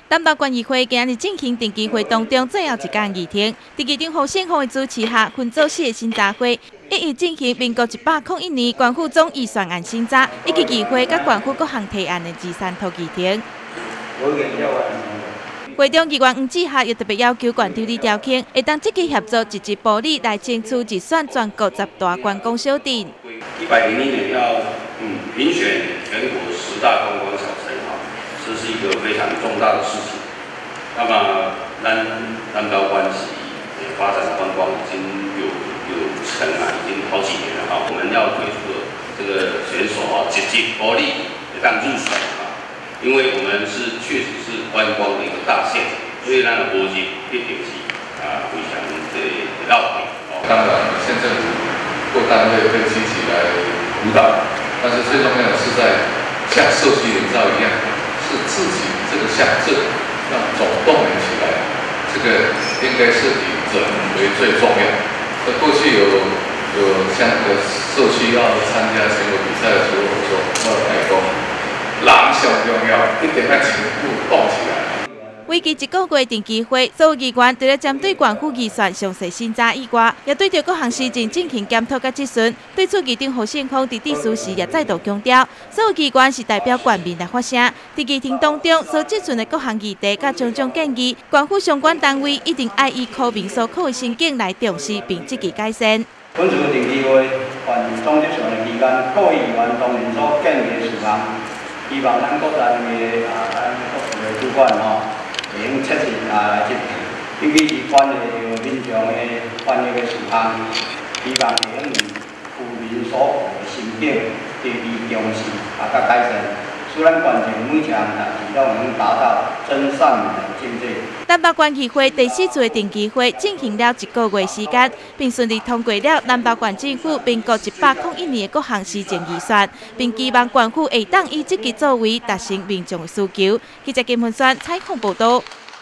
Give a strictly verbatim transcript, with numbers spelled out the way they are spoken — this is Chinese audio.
南投县议会今日进行定期会当中最后一天议程，伫议长侯信宏的主持下，分组式的审查会一一进行民国一百零一年县府总预算案审查，以及议会甲县府各项提案的二三读议程。会中议员黄志霞也特别要求县长李兆庆会当积极协助自治部里来争取直选全国十大观光小镇。 一百零一年要嗯评选全国十大观光小城哈，这是一个非常重大的事情。那么南南投县是发展观光已经有有成啊，已经好几年了哈。我们要推出的这个选手啊，直接国力也当入选啊，因为我们是确实是观光的一个大县，所以那个国际一定是啊非常的绕口。 当然，县政府各单位会积极来辅导，但是最重要的是在像社区营造一样，是自己这个乡镇要总动员起来，这个应该是以人为最重要。那过去有有像个社区要参加全国比赛的时候，我说我来讲，人上重要，一定要全部动起来。 为期一个月定期会，所有议员除了针对县府预算详细审查以外，也对着各项施政进行检讨甲质询。对此，议长侯信宏伫致辞时也再度强调，所有议员是代表县民来发声。伫议程当中所质询的各项议题甲种种建议，县府相关单位一定爱以苦民所苦的心境来重视并积极改善。 本次定期会县总质询的期间，各议员当然所建议的事项，希望咱各单位啊，咱各部的主管吼。会用切实啊来执行，尤其是关于民众的权益的事项，希望会用以富民所苦的心境，积极重视啊，甲改善，使咱县政每一项代志都能达到真善美的境界。 南投县议会第四次定期会进行了一个月时间，并顺利通过了南投县政府民国一百零一年的各项施政预算，并期望县府会当以积极作为达成民众的需求。记者金文轩采访报道。